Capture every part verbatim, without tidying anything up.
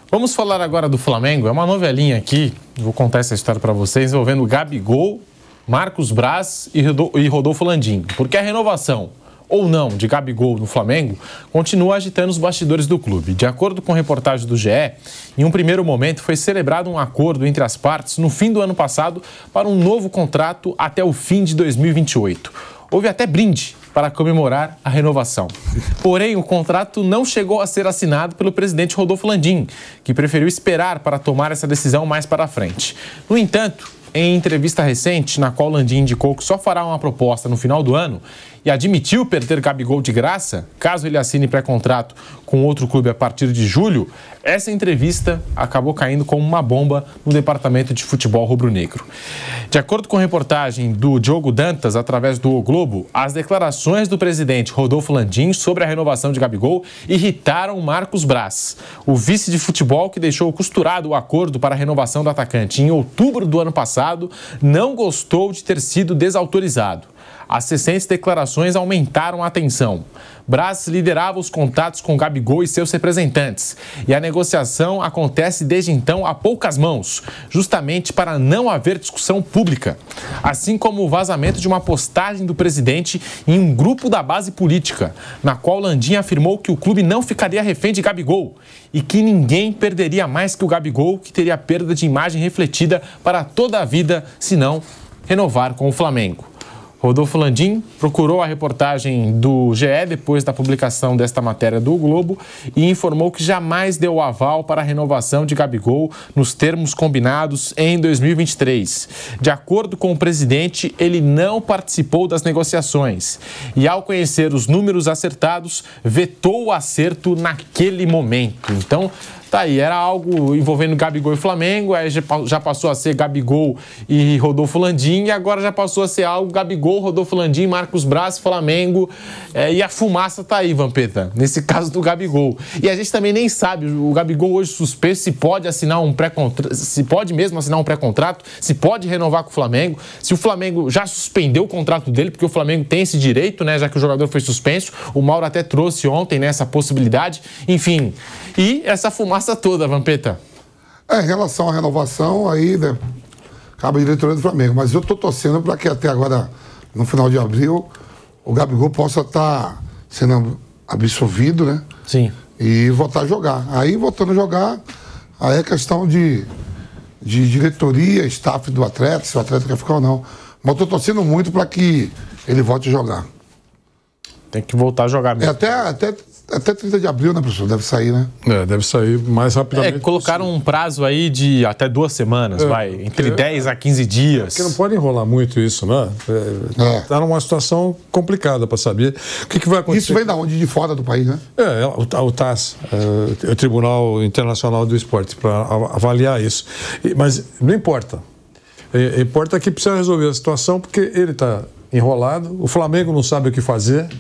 Vamos falar agora do Flamengo. É uma novelinha aqui, vou contar essa história para vocês, envolvendo Gabigol, Marcos Braz e Rodolfo Landim. Porque a renovação, ou não, de Gabigol no Flamengo, continua agitando os bastidores do clube. De acordo com reportagem do G E, em um primeiro momento foi celebrado um acordo entre as partes no fim do ano passado para um novo contrato até o fim de dois mil e vinte e oito. Houve até brinde para comemorar a renovação. Porém, o contrato não chegou a ser assinado pelo presidente Rodolfo Landim, que preferiu esperar para tomar essa decisão mais para frente. No entanto, em entrevista recente, na qual Landim indicou que só fará uma proposta no final do ano e admitiu perder Gabigol de graça, caso ele assine pré-contrato com outro clube a partir de julho, essa entrevista acabou caindo como uma bomba no departamento de futebol rubro-negro. De acordo com a reportagem do Diogo Dantas, através do O Globo, as declarações do presidente Rodolfo Landim sobre a renovação de Gabigol irritaram Marcos Braz, o vice de futebol que deixou costurado o acordo para a renovação do atacante em outubro do ano passado, não gostou de ter sido desautorizado. As recentes declarações aumentaram a tensão. Braz liderava os contatos com Gabigol e seus representantes. E a negociação acontece desde então a poucas mãos, justamente para não haver discussão pública. Assim como o vazamento de uma postagem do presidente em um grupo da base política, na qual Landim afirmou que o clube não ficaria refém de Gabigol e que ninguém perderia mais que o Gabigol, que teria perda de imagem refletida para toda a vida, se não renovar com o Flamengo. Rodolfo Landim procurou a reportagem do G E depois da publicação desta matéria do Globo e informou que jamais deu o aval para a renovação de Gabigol nos termos combinados em dois mil e vinte e três. De acordo com o presidente, ele não participou das negociações e, ao conhecer os números acertados, vetou o acerto naquele momento. Então, tá aí, era algo envolvendo Gabigol e Flamengo, aí já passou a ser Gabigol e Rodolfo Landim, e agora já passou a ser algo Gabigol, Rodolfo Landim, Marcos Braz, Flamengo, é, e a fumaça tá aí, Vampeta, nesse caso do Gabigol. E a gente também nem sabe, o Gabigol hoje suspenso, se pode assinar um pré-contrato, se pode mesmo assinar um pré-contrato, se pode renovar com o Flamengo, se o Flamengo já suspendeu o contrato dele, porque o Flamengo tem esse direito, né, já que o jogador foi suspenso, o Mauro até trouxe ontem, né, essa possibilidade, enfim, e essa fumaça toda, Vampeta. É, em relação à renovação, aí, né, cabe a diretoria do Flamengo. Mas eu tô torcendo para que até agora, no final de abril, o Gabigol possa estar sendo absolvido, né? Sim. E voltar a jogar. Aí, voltando a jogar, aí é questão de, de diretoria, staff do atleta, se o atleta quer ficar ou não. Mas eu tô torcendo muito para que ele volte a jogar. Tem que voltar a jogar mesmo. É, até... até Até trinta de abril, né, professor? Deve sair, né? É, deve sair mais rapidamente. É, colocaram possível. um prazo aí de até duas semanas, é, vai, entre dez a quinze dias. Porque não pode enrolar muito isso, né? Está é. numa situação complicada para saber o que, que vai acontecer. Isso vem da onde? De fora do país, né? É, o, o T A S, é, o Tribunal Internacional do Esporte, para avaliar isso. Mas não importa. É, importa que precisa resolver a situação, porque ele está enrolado, o Flamengo não sabe o que fazer.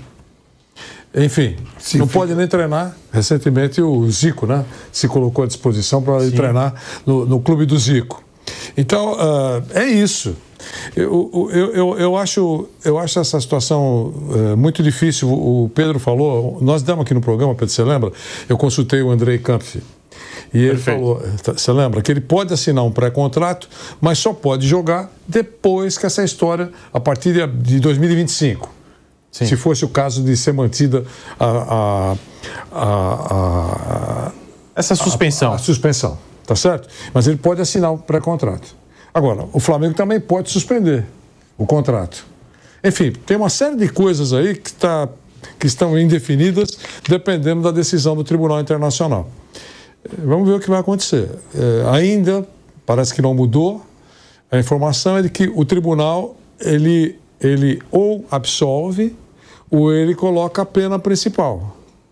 Enfim, Sim, não fica. pode nem treinar. Recentemente o Zico, né, se colocou à disposição para ir treinar no, no clube do Zico. Então, uh, é isso. Eu, eu, eu, eu, acho, eu acho essa situação uh, muito difícil. O Pedro falou, nós demos aqui no programa, Pedro, você lembra? Eu consultei o Andrei Kampf. E ele Perfeito. falou, você lembra, que ele pode assinar um pré-contrato, mas só pode jogar depois que essa história, a partir de dois mil e vinte e cinco. Sim. Se fosse o caso de ser mantida a, a, a, a essa suspensão. A, a suspensão, tá certo? Mas ele pode assinar o pré-contrato. Agora, o Flamengo também pode suspender o contrato. Enfim, tem uma série de coisas aí que, tá, que estão indefinidas dependendo da decisão do Tribunal Internacional. Vamos ver o que vai acontecer. É, ainda, parece que não mudou, a informação é de que o tribunal, ele... ele ou absolve ou ele coloca a pena principal.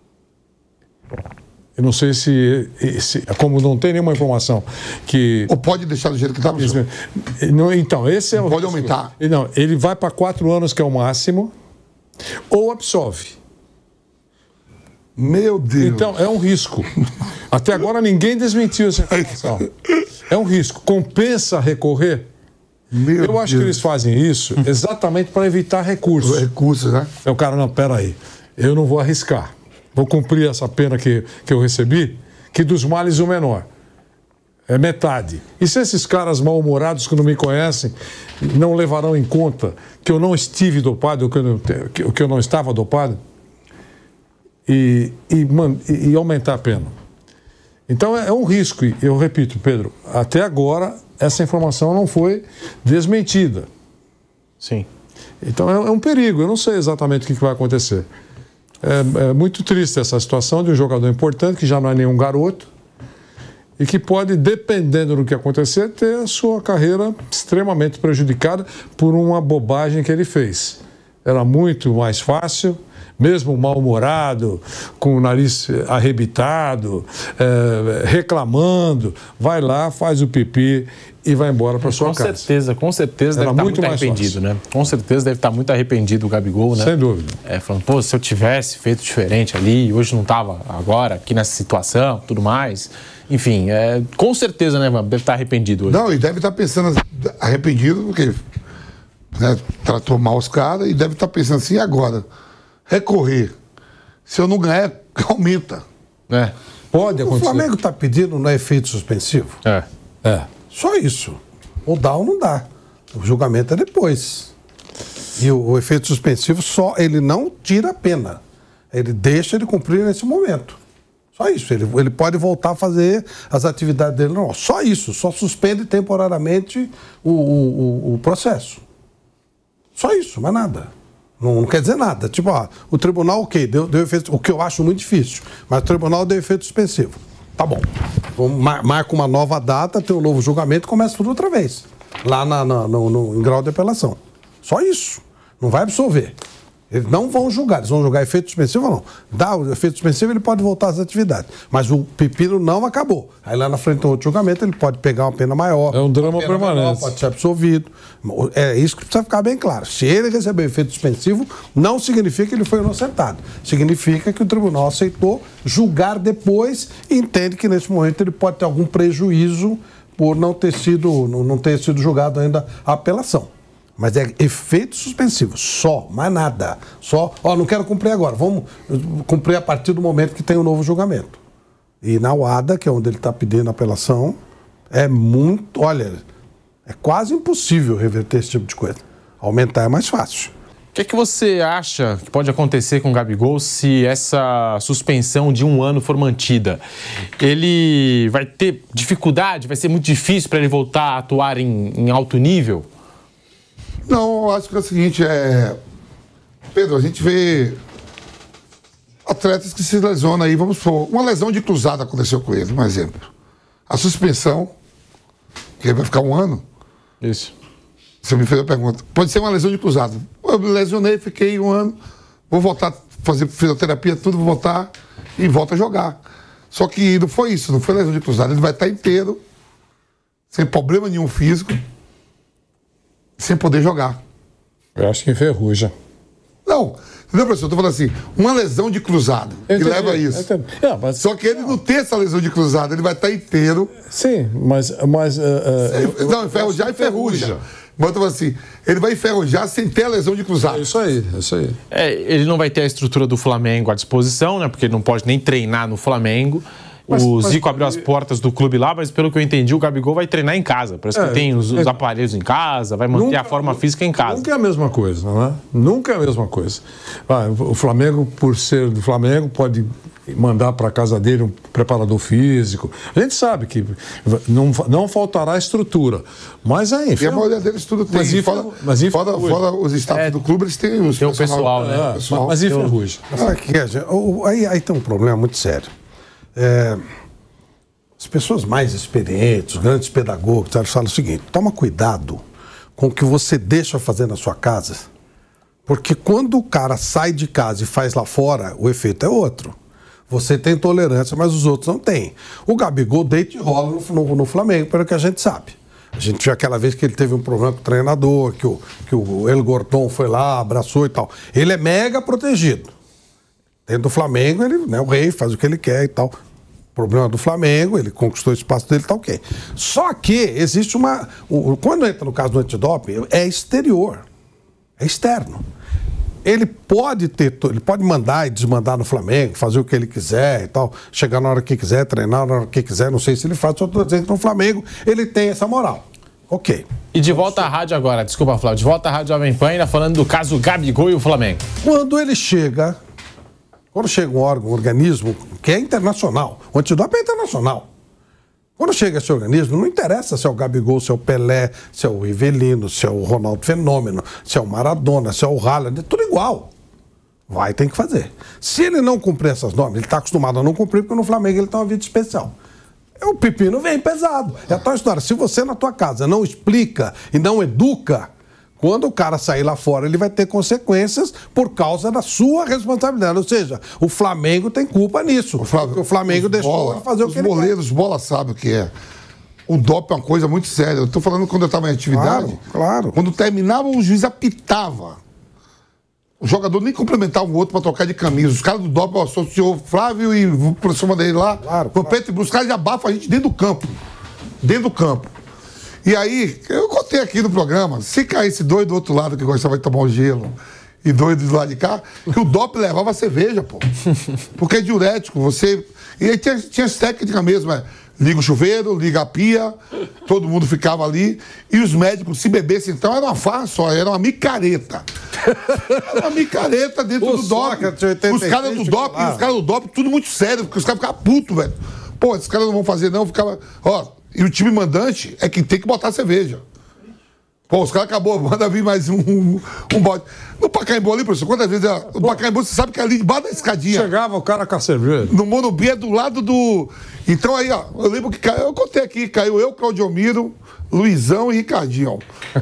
Eu não sei se, se como não tem nenhuma informação que... Ou pode deixar do jeito que está, professor? Então, esse é o... Pode aumentar? Não, ele vai para quatro anos, que é o máximo, ou absolve. Meu Deus! Então, é um risco. Até agora ninguém desmentiu essa informação. É um risco. Compensa recorrer? Meu Eu acho Deus. que eles fazem isso exatamente para evitar recursos. Recursos, né? É o cara, não, peraí, eu não vou arriscar. Vou cumprir essa pena que, que eu recebi, que dos males o menor. É metade. E se esses caras mal-humorados que não me conhecem não levarão em conta que eu não estive dopado, ou que eu não, que, que eu não estava dopado, e, e, man, e, e aumentar a pena? Então é, é um risco. E eu repito, Pedro, até agora essa informação não foi desmentida. Sim. Então é, é um perigo. Eu não sei exatamente o que, que vai acontecer. É, é muito triste essa situação de um jogador importante que já não é nenhum garoto, e que pode, dependendo do que acontecer, ter a sua carreira extremamente prejudicada por uma bobagem que ele fez. Era muito mais fácil, mesmo mal-humorado, com o nariz arrebitado, é, reclamando, vai lá, faz o pipi e vai embora para sua casa. Com certeza, com certeza Era deve estar muito muito mais arrependido, fácil. né? Com certeza deve estar muito arrependido o Gabigol, né? Sem dúvida. É, falando, pô, se eu tivesse feito diferente ali, hoje não estava agora, aqui nessa situação, tudo mais. Enfim, é, com certeza, né, deve estar arrependido hoje. Não, e deve estar pensando arrependido, porque né, tratou mal os caras, e deve estar pensando assim, agora, recorrer. Se eu não ganhar, aumenta. É. Pode O acontecer. Flamengo está pedindo não é efeito suspensivo. É. É. Só isso. Ou dá ou não dá. O julgamento é depois. E o, o efeito suspensivo só ele não tira a pena. Ele deixa ele cumprir nesse momento. Só isso. Ele, ele pode voltar a fazer as atividades dele. Não, só isso. Só suspende temporariamente o, o, o processo. Só isso, mais nada. Não, não quer dizer nada. Tipo, ó, o tribunal, ok, deu, deu efeito, o que eu acho muito difícil, mas o tribunal deu efeito suspensivo. Tá bom. Vamos, mar, marca uma nova data, tem um novo julgamento e começa tudo outra vez. Lá na, na, no, no, em grau de apelação. Só isso. Não vai absolver. Eles não vão julgar. Eles vão julgar efeito suspensivo ou não. Dá o efeito suspensivo, ele pode voltar às atividades. Mas o pepino não acabou. Aí lá na frente do outro julgamento, ele pode pegar uma pena maior. É um drama pena permanente. Menor, pode ser absolvido. É isso que precisa ficar bem claro. Se ele recebeu efeito suspensivo, não significa que ele foi inocentado. Significa que o tribunal aceitou julgar depois e entende que nesse momento ele pode ter algum prejuízo por não ter sido, não ter sido julgado ainda a apelação. Mas é efeito suspensivo, só, mais nada. Só, ó, não quero cumprir agora, vamos cumprir a partir do momento que tem um novo julgamento. E na U A D A, que é onde ele está pedindo a apelação, é muito, olha, é quase impossível reverter esse tipo de coisa. Aumentar é mais fácil. O que é que você acha que pode acontecer com o Gabigol se essa suspensão de um ano for mantida? Ele vai ter dificuldade? Vai ser muito difícil para ele voltar a atuar em, em alto nível? Não, eu acho que é o seguinte, é... Pedro, a gente vê atletas que se lesionam aí, vamos supor, uma lesão de cruzada aconteceu com ele, um exemplo. A suspensão, que ele vai ficar um ano, Isso. você me fez a pergunta, pode ser uma lesão de cruzada. Eu me lesionei, fiquei um ano, vou voltar a fazer fisioterapia, tudo, vou voltar e volto a jogar. Só que não foi isso, não foi lesão de cruzada, ele vai estar inteiro, sem problema nenhum físico, sem poder jogar. Eu acho que enferruja. Não, entendeu, professor? Eu tô falando assim, uma lesão de cruzado, que Entendi, leva a isso. entendi. É, mas- Só que ele não tem essa lesão de cruzado, ele vai estar inteiro. Sim, mas... mas uh, uh, eu- não, enferrujar e enferruja. Mas eu tô falando assim, ele vai enferrujar sem ter a lesão de cruzado. É isso aí, é isso aí. É, ele não vai ter a estrutura do Flamengo à disposição, né? Porque ele não pode nem treinar no Flamengo. Mas- o mas- Zico abriu as portas do clube lá, mas pelo que eu entendi, o Gabigol vai treinar em casa. Parece É, que tem os, os é- aparelhos em casa, vai manter Nunca- a forma física em casa. Nunca é a mesma coisa, não é? Nunca é a mesma coisa. Ah, o Flamengo, por ser do Flamengo, pode mandar para casa dele um preparador físico. A gente sabe que não, não faltará estrutura. Mas é, E a enfim. maioria deles tudo tem. Mas fora, enfer- mas fora, enferruja. fora os staffs É, do clube, eles têm os tem o pessoal, né? É, pessoal. mas enferruja. Sabe o que é, gente? O- o- aí, aí tem um problema muito sério. É, as pessoas mais experientes, os grandes pedagogos, eles falam o seguinte: toma cuidado com o que você deixa fazer na sua casa, porque quando o cara sai de casa e faz lá fora, o efeito é outro. Você tem tolerância, mas os outros não têm. O Gabigol deita e rola no, no, no Flamengo, pelo que a gente sabe. A gente viu aquela vez que ele teve um problema com o treinador, que o, que o El Gordon foi lá, abraçou e tal. Ele é mega protegido. Dentro do Flamengo, ele é né, o rei, faz o que ele quer e tal. Problema do Flamengo, ele conquistou o espaço dele, tá ok. Só que existe uma... O, quando entra no caso do antidoping, é exterior. É externo. ele pode ter, ele pode mandar e desmandar no Flamengo, fazer o que ele quiser e tal, chegar na hora que quiser, treinar na hora que quiser, não sei se ele faz, só estou dizendo que no Flamengo ele tem essa moral. Ok. E de volta à rádio agora, desculpa, Flávio, de volta à Rádio Jovem Pan, ainda falando do caso Gabigol e o Flamengo. Quando ele chega, quando chega um órgão, um organismo que é internacional, o antidoping é internacional. Quando chega esse organismo, não interessa se é o Gabigol, se é o Pelé, se é o Rivelino, se é o Ronaldo Fenômeno, se é o Maradona, se é o Haaland, é tudo igual. Vai, tem que fazer. Se ele não cumprir essas normas, ele está acostumado a não cumprir, porque no Flamengo ele tem uma vida especial. O pepino vem pesado. É a tua história. Se você na tua casa não explica e não educa, quando o cara sair lá fora, ele vai ter consequências por causa da sua responsabilidade. Ou seja, o Flamengo tem culpa nisso. O Flamengo, o Flamengo deixou bola, fazer o que ele quer. Os boleiros, bola sabe o que é. O doping é uma coisa muito séria. Eu estou falando quando eu estava em atividade. Claro, claro. Quando terminava, o juiz apitava. O jogador nem cumprimentava o outro para trocar de camisa. Os caras do doping associou Flávio e por cima dele lá. Claro, claro. Preto, os caras já abafam a gente dentro do campo. Dentro do campo. E aí, eu contei aqui no programa, se caísse dois do outro lado que gostava de tomar o gelo e dois do lado de cá, que o doping levava a cerveja, pô. Porque é diurético, você... E aí tinha, tinha as técnicas mesmo, é, liga o chuveiro, liga a pia, todo mundo ficava ali, e os médicos, se bebessem então, era uma farra só, era uma micareta. Era uma micareta dentro o do doping. Os caras do doping, os caras do doping, tudo muito sério, porque os caras ficavam putos, velho. Pô, esses caras não vão fazer não, ficava... Ó, e o time mandante é que tem que botar cerveja. Pô, os caras acabou, manda vir mais um, um, um bote. No Pacaembu ali, professor, quantas vezes... É, no Pacaembu, você sabe que é ali debaixo da escadinha. Chegava o cara com a cerveja. No Morumbi é do lado do... Então aí, ó, eu lembro que caiu, eu contei aqui, caiu eu, Claudiomiro, Luizão e Ricardinho.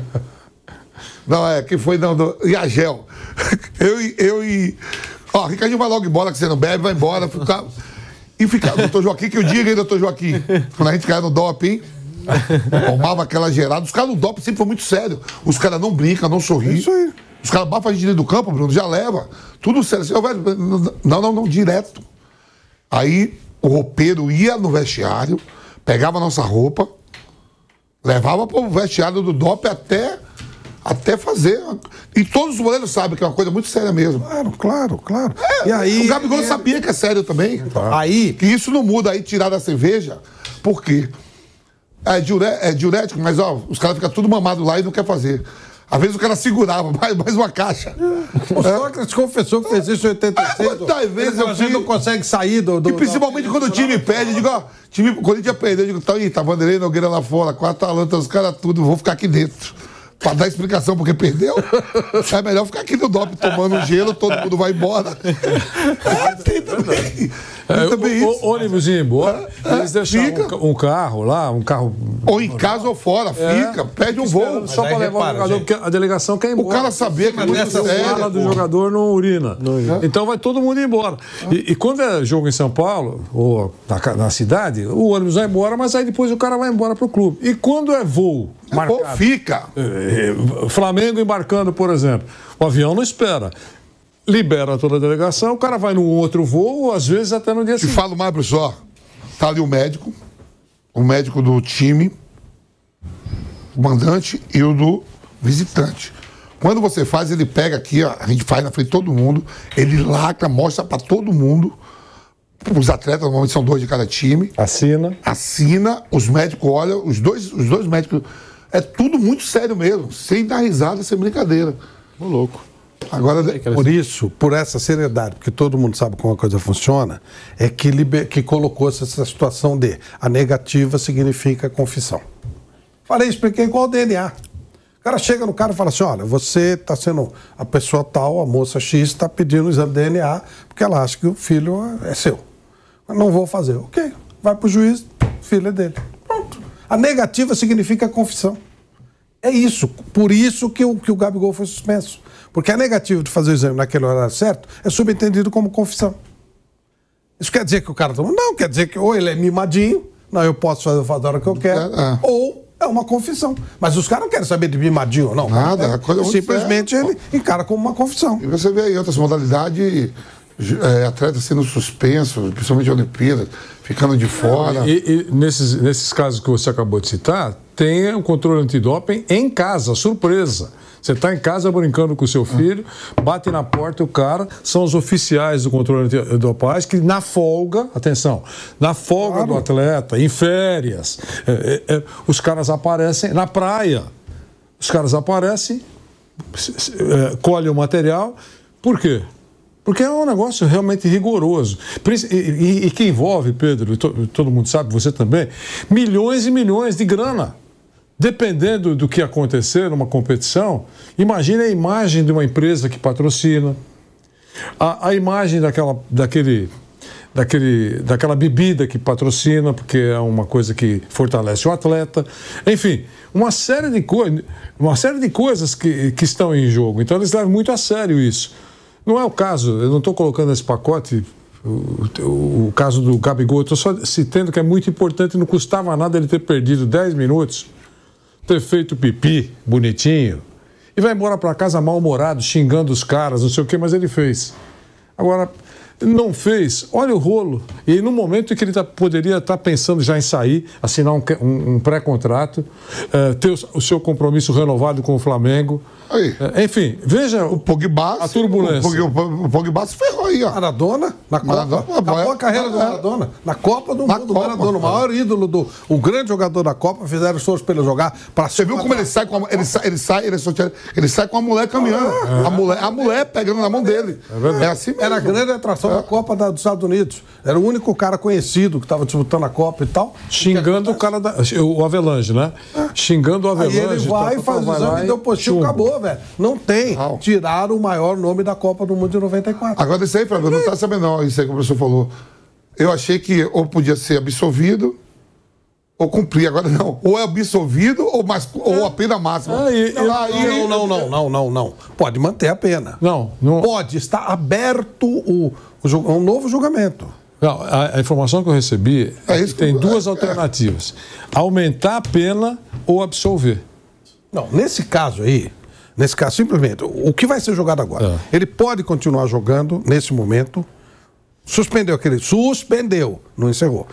Não, é, que foi, não, do, e a Gel. Eu e... Eu e ó, Ricardinho vai logo embora, que você não bebe, vai embora. Fica, e ficava, doutor Joaquim, que eu diga aí, doutor Joaquim, quando a gente caiu no doping, tomava aquela gerada. Os caras no doping sempre foi muito sério. Os caras não brincam, não sorriem. Isso aí. Os caras bafam a gente dentro do campo, Bruno, já leva. Tudo sério. Assim, não, não, não, direto. Aí o roupeiro ia no vestiário, pegava a nossa roupa, levava pro vestiário do doping até, até fazer. E todos os goleiros sabem que é uma coisa muito séria mesmo. Claro, claro, claro. É, e aí, o Gabigol é... sabia que é sério também. Tá. Aí... Que isso não muda aí, tirar da cerveja. Por quê? É, diuré, é diurético, mas ó, os caras ficam tudo mamados lá e não quer fazer. Às vezes o cara segurava mais, mais uma caixa. O Sócrates é. confessou que fez isso em oitenta e seis. Quantas vezes eu vi... não consegue sair do... do e principalmente do... quando o time perde, eu digo, ó, time, o Corinthians perdeu, eu digo, tá aí, tá Vanderlei Nogueira lá fora, com a Atalanta, os caras tudo, vou ficar aqui dentro. Pra dar explicação porque perdeu, é melhor ficar aqui no doping tomando gelo, todo mundo vai embora. É, tem também. É, também o, isso. O ônibus ia embora, é, eles deixavam um, um carro lá, um carro... Ou em casa ou fora, é, fica, pede um voo. Só para levar repara, o jogador, porque a delegação quer ir embora. O cara sabia que nessa sala do jogador não urina. Não, é. Então vai todo mundo embora. E, e quando é jogo em São Paulo, ou na, na cidade, o ônibus vai embora, mas aí depois o cara vai embora pro clube. E quando é voo marcado, ou fica. Flamengo embarcando, por exemplo, o avião não espera. Libera toda a delegação, o cara vai num outro voo, às vezes até no dia seguinte. Te falo mais, professor. Tá ali o médico, o médico do time, o mandante e o do visitante. Quando você faz, ele pega aqui, ó, a gente faz na frente de todo mundo, ele lacra, mostra pra todo mundo. Os atletas, normalmente são dois de cada time. Assina. Assina, os médicos olham, os dois, os dois médicos. É tudo muito sério mesmo, sem dar risada, sem brincadeira. Ô, louco. Agora, por isso, por essa seriedade, porque todo mundo sabe como a coisa funciona, é que, liber... que colocou essa situação de a negativa significa confissão. Falei, expliquei igual o D N A. O cara chega no cara e fala assim, olha, você está sendo a pessoa tal, a moça X está pedindo o exame de D N A porque ela acha que o filho é seu. Mas não vou fazer. Ok, vai para o juiz, filho é dele. Pronto. A negativa significa confissão. É isso. Por isso que o, que o Gabigol foi suspenso. Porque a negativa de fazer o exame naquele horário certo é subentendido como confissão. Isso quer dizer que o cara... Não, quer dizer que ou ele é mimadinho, não, eu posso fazer, fazer a hora que eu quero, é, é. ou é uma confissão. Mas os caras não querem saber de mimadinho ou não. Nada. É, coisa simplesmente ele encara como uma confissão. E você vê aí outras modalidades, é, atletas sendo suspensos, principalmente a Olimpíada, ficando de fora. E, e nesses, nesses casos que você acabou de citar, tem o controle antidoping em casa, surpresa. Você está em casa brincando com o seu filho, bate na porta o cara, são os oficiais do controle antidopagem que na folga, atenção, na folga claro. do atleta, em férias, é, é, os caras aparecem na praia. Os caras aparecem, é, colhem o material. Por quê? Porque é um negócio realmente rigoroso. E, e, e que envolve, Pedro, to, todo mundo sabe, você também, milhões e milhões de grana. Dependendo do que acontecer numa competição, imagine a imagem de uma empresa que patrocina, a, a imagem daquela, daquele, daquele, daquela bebida que patrocina, porque é uma coisa que fortalece o atleta. Enfim, uma série de, co uma série de coisas que, que estão em jogo. Então, eles levam muito a sério isso. Não é o caso, eu não estou colocando nesse pacote o, o, o caso do Gabigol, eu estou só citando que é muito importante, não custava nada ele ter perdido dez minutos, ter feito pipi bonitinho, e vai embora para casa mal-humorado, xingando os caras, não sei o que, mas ele fez. Agora, não fez, olha o rolo. E no momento em que ele tá, poderia estar tá pensando já em sair, assinar um, um, um pré-contrato, uh, ter o, o seu compromisso renovado com o Flamengo. Aí. Uh, enfim, veja o Pogba, a turbulência. O Pogba, o Pogba se ferrou aí, ó. Maradona, na Copa. Maradona, acabou a carreira do Maradona. Na Copa do na Mundo, Copa, Maradona, o maior ídolo, do, o grande jogador da Copa, fizeram esforço para ele jogar. Pra Você viu como ele sai, com a, ele, sai, ele, sai, ele, sai, ele sai com a mulher caminhando. Ah, a, mulher, a mulher pegando na mão dele. É, é assim mesmo. Era a grande atração é. da Copa da, dos Estados Unidos. Era o único cara conhecido que estava disputando a Copa e tal. Xingando o cara, da, o Avelange, né? É. Xingando o Avelange. Aí ele vai, tá, faz o exame e deu positivo, acabou, velho. Não tem. Tiraram o maior nome da Copa do Mundo de noventa e quatro. Agora, isso aí, Flávio, não está sabendo, não. Isso aí que o professor falou. Eu achei que ou podia ser absolvido ou cumprir. Agora, não. Ou é absolvido ou, mais, ou a pena máxima. Ah, e, não, não, não, não, não, não, não. Pode manter a pena. Não, não. Pode. Está aberto o, o, um novo julgamento. Não, a, a informação que eu recebi é, é que tem duas é, alternativas. É. Aumentar a pena ou absolver. Não, nesse caso aí... Nesse caso, simplesmente, o que vai ser jogado agora? É. Ele pode continuar jogando nesse momento. Suspendeu aquele. Suspendeu. Não encerrou.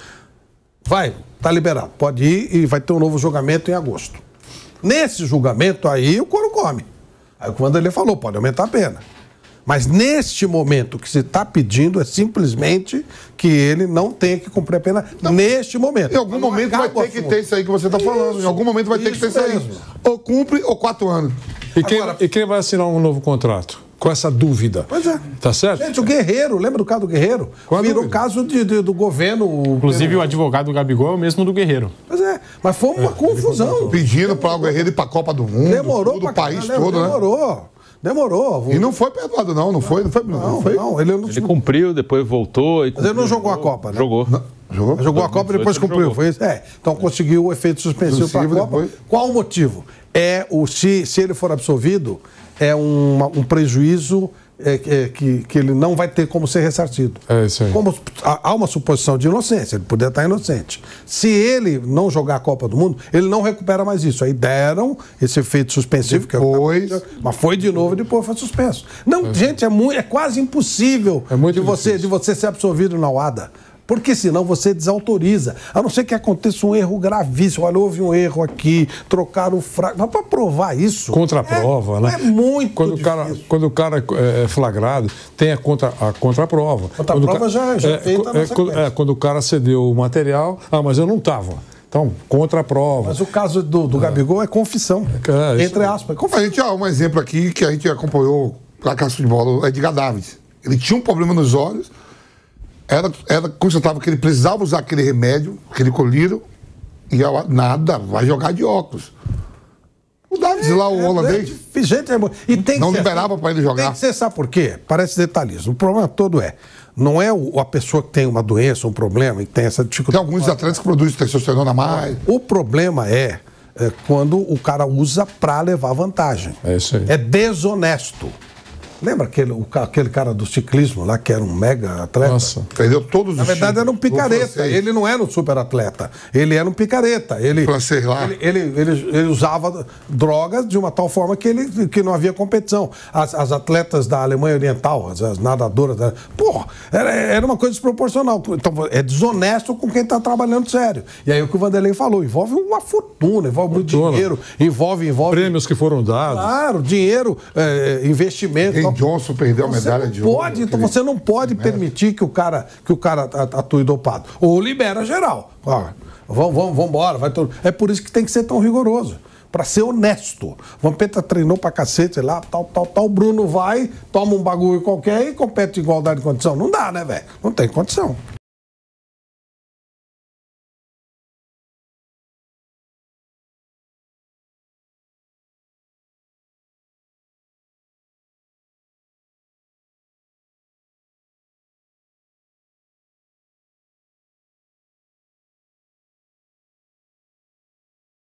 Vai, tá liberado. Pode ir e vai ter um novo julgamento em agosto. Nesse julgamento aí, o couro come. Aí o Vanderlei falou, pode aumentar a pena. Mas neste momento, o que se está pedindo é simplesmente que ele não tenha que cumprir a pena não. neste momento. Em algum não momento vai ter que ter isso aí que você está falando. Em algum momento vai ter que ter isso aí. Ou cumpre ou quatro anos. E quem, Agora, e quem vai assinar um novo contrato? Com essa dúvida. Pois é. Tá certo? Gente, o Guerreiro, lembra do caso do Guerreiro? Qual Virou o caso de, de, do governo. Inclusive, pelo... o advogado do Gabigol é o mesmo do Guerreiro. Pois é, mas foi uma é, confusão. Pedindo para o Guerreiro ir para a Copa do Mundo. Demorou do país todo, demorou. né? Demorou. Demorou. E não foi perdoado, não. Não foi, não foi. Não, não, foi. não ele, não... ele cumpriu, depois voltou. E mas ele não jogou a Copa, né? Jogou. Não. Jogou? Jogou a Copa e depois cumpriu. Foi isso? É. Então conseguiu o efeito suspensivo para a Copa. Depois... Qual o motivo? É o se, se ele for absolvido, é uma, um prejuízo é, é, que, que ele não vai ter como ser ressarcido. É isso aí. Como, há uma suposição de inocência, ele poderia estar inocente. Se ele não jogar a Copa do Mundo, ele não recupera mais isso. Aí deram esse efeito suspensivo, depois... que é o... mas foi de novo e depois foi suspenso. Não, é. gente, é, muito, é quase impossível é muito de, você, de você ser absolvido na U A D A. Porque senão você desautoriza. A não ser que aconteça um erro gravíssimo. Olha, houve um erro aqui, trocaram o fraco. Mas para provar isso... Contra a prova, é, né? É muito quando difícil. O cara, quando o cara é flagrado, tem a contra a contraprova. Contra a prova já, já é feita é, quando, é, quando o cara cedeu o material... Ah, mas eu não estava. Então, contra a prova. Mas o caso do, do é. Gabigol é confissão. É, entre aspas. Confissão. A gente, ó, um exemplo aqui que a gente acompanhou para a de bola, o Edgar Davids. Ele tinha um problema nos olhos... Era, era constatava que ele precisava usar aquele remédio, aquele colírio, e ela, nada, vai jogar de óculos. O Davids é, lá, o é, holandês, é, gente, é, e tem não que liberava para ele jogar. Tem que ser, sabe por quê? Parece detalhismo. O problema todo é, não é o, a pessoa que tem uma doença, um problema, e tem essa dificuldade. Tem alguns atletas que produzem testosterona a mais. O problema é, é quando o cara usa para levar vantagem. É isso aí. É desonesto. Lembra aquele, o, ca- aquele cara do ciclismo lá, que era um mega atleta? Nossa. Perdeu todos os Na verdade, títulos. era um O picareta. francês. Ele não era um super atleta. Ele era um picareta. Ele, O francês lá. Ele, ele, ele, ele usava drogas de uma tal forma que, ele, que não havia competição. As, as atletas da Alemanha Oriental, as, as nadadoras. Da, porra, era, era uma coisa desproporcional. Então, é desonesto com quem está trabalhando sério. E aí o que o Vanderlei falou: envolve uma fortuna, envolve muito Fortuna. dinheiro, envolve, envolve. Prêmios que foram dados. Claro, dinheiro, é, investimento. Ken Johnson perdeu a Você medalha não de ouro. pode, então aquele- você não pode permitir que o cara, que o cara a- atue dopado. Ou libera geral. Ó, vamos, vamos, vamos embora. Vai todo... É por isso que tem que ser tão rigoroso. Pra ser honesto. O Vampeta treinou pra cacete, sei lá, tal, tal, tal. O Bruno vai, toma um bagulho qualquer e compete em igualdade de condição. Não dá, né, velho? Não tem condição.